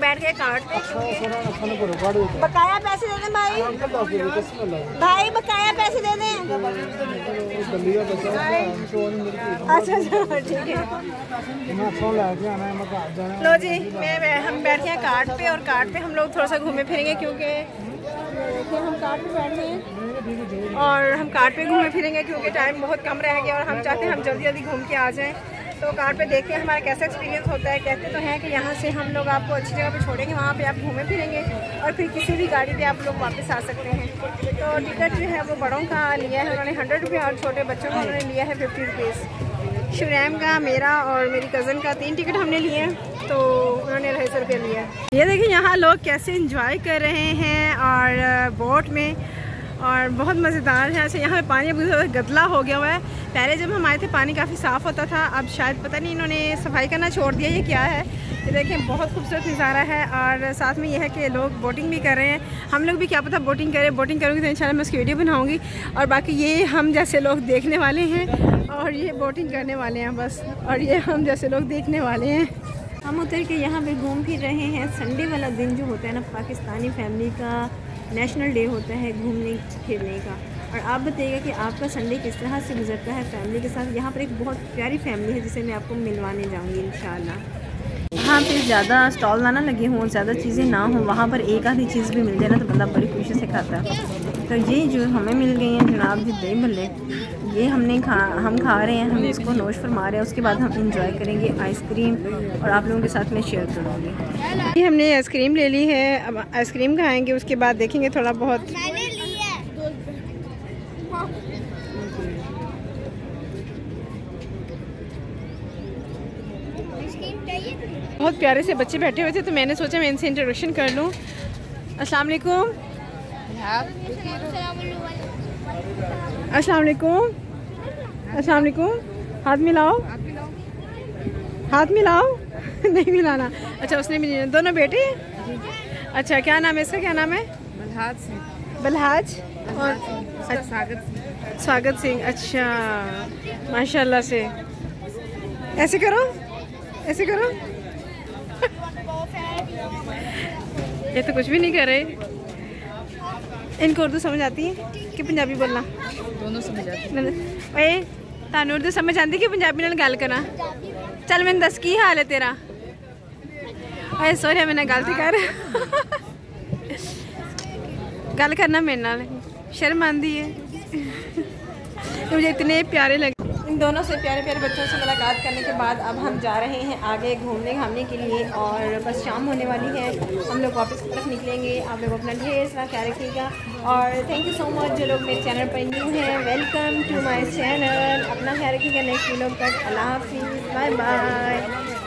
बैठ गए कार्ड पे। बकाया पैसे दे दें भाई, भाई बकाया पैसे दे दें। अच्छा ठीक है। लो जी हम बैठ गए कार्ड पे, और कार्ड पे हम लोग थोड़ा सा घूमे फिरेंगे क्योंकि हम कार्ड पे बैठ गए हैं और हम कार्ड पे घूमे फिरेंगे क्योंकि टाइम बहुत कम रह गया और हम चाहते हैं हम जल्दी जल्दी घूम के आ जाएं। तो कार्ड पे देखते हैं हमारा कैसा एक्सपीरियंस होता है। कहते तो हैं कि यहाँ से हम लोग आपको अच्छी जगह पे छोड़ेंगे, वहाँ पे आप घूमे फिरेंगे और फिर किसी भी गाड़ी पे आप लोग वापस आ सकते हैं। तो टिकट जो है वो बड़ों का लिया है उन्होंने 100 रुपये और छोटे बच्चों का उन्होंने लिया है 50 रुपीज़। शिवरैम का, मेरा और मेरी कज़न का 3 टिकट हमने लिए हैं, तो उन्होंने 250 रुपये लिया है। ये देखिए यहाँ लोग कैसे इंजॉय कर रहे हैं और बोट में, और बहुत मज़ेदार है। अच्छा यहाँ पे पानी बहुत गदला हो गया हुआ है। पहले जब हम आए थे पानी काफ़ी साफ़ होता था, अब शायद पता नहीं इन्होंने सफाई करना छोड़ दिया, ये क्या है। ये देखें बहुत खूबसूरत नज़ारा है और साथ में ये है कि लोग बोटिंग भी कर रहे हैं। हम लोग भी क्या पता बोटिंग करें, बोटिंग करूँगी तो इंशाल्लाह मैं उसकी वीडियो बनाऊँगी। और बाकी ये हम जैसे लोग देखने वाले हैं और ये बोटिंग करने वाले हैं बस, और ये हम जैसे लोग देखने वाले हैं। हम उतर के यहाँ पे घूम फिर रहे हैं। संडे वाला दिन जो होता है ना, पाकिस्तानी फैमिली का नेशनल डे होता है घूमने फिरने का। और आप बताइएगा कि आपका संडे किस तरह से गुजरता है फैमिली के साथ। यहाँ पर एक बहुत प्यारी फैमिली है जिसे मैं आपको मिलवाने जाऊँगी इंशाल्लाह। यहाँ पे ज़्यादा स्टॉल ना लगे हों, ज़्यादा चीज़ें ना हों, वहाँ पर एक आधी चीज़ भी मिल जाए ना तो बंदा बड़ी खुशी से खाता है। तो ये जो हमें मिल गई हैं जनाब जी दही भल्ले, ये हम खा रहे हैं, हम इसको नोश फरमा रहे हैं। उसके बाद हम इंजॉय करेंगे आइसक्रीम और आप लोगों के साथ में शेयर करूँगी। ये हमने आइसक्रीम ले ली है, अब आइसक्रीम खाएँगे, उसके बाद देखेंगे थोड़ा बहुत। बहुत प्यारे से बच्चे बैठे हुए थे तो मैंने सोचा मैं इनसे इंट्रोडक्शन कर लूँ। अस्सलाम वालेकुम। अस्सलाम वालेकुम। अस्सलाम वालेकुम। हाथ मिलाओ, हाथ मिलाओ। नहीं मिलाना। अच्छा उसने भी दोनों बेटे। अच्छा क्या नाम है इसका, क्या नाम है? बलहाज सिंह। बलहाज और स्वागत सिंह। अच्छा माशाल्लाह से। ऐसे करो, ऐसे करो। ये तो कुछ भी नहीं कर रहे। इनको उर्दू समझ आती है कि पंजाबी बोलना? दोनों समझ आती है। तानू उर्दू समझ आती कि पंजाबी नाल गल करा? चल मैंने दस की हाल है तेरा? अरे सॉरी मैंने गलती कर गल करना मेरे नाल शर्म आती है। मुझे इतने प्यारे लगे। इन दोनों से प्यारे प्यारे बच्चों से मुलाकात करने के बाद अब हम जा रहे हैं आगे घूमने घामने के लिए, और बस शाम होने वाली है, हम लोग वापस की तरफ निकलेंगे। आप लोग अपना ढेर सारा ख्याल रखिएगा और थैंक यू सो मच जो लोग मेरे चैनल पर न्यू हैं। Welcome to my channel. अपना ख्याल रखिएगा नेक्स्ट व्लॉग तक। अल्लाह हाफिज़, बाय बाय।